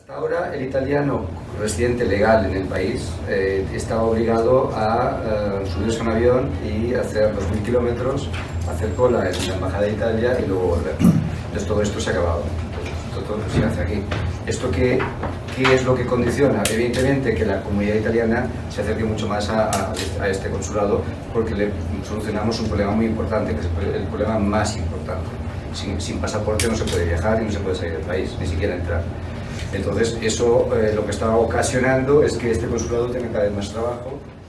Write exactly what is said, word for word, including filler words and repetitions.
Hasta ahora el italiano residente legal en el país eh, estaba obligado a eh, subirse a un avión y hacer dos mil kilómetros, hacer cola en la Embajada de Italia y luego volver. Entonces todo esto se ha acabado, esto todo se hace aquí. ¿Esto qué, qué es lo que condiciona? Evidentemente que la comunidad italiana se acerque mucho más a, a, a este consulado porque le solucionamos un problema muy importante, que es el problema más importante. Sin, sin pasaporte no se puede viajar y no se puede salir del país, ni siquiera entrar. Entonces, eso eh, lo que está ocasionando es que este consulado tenga cada vez más trabajo.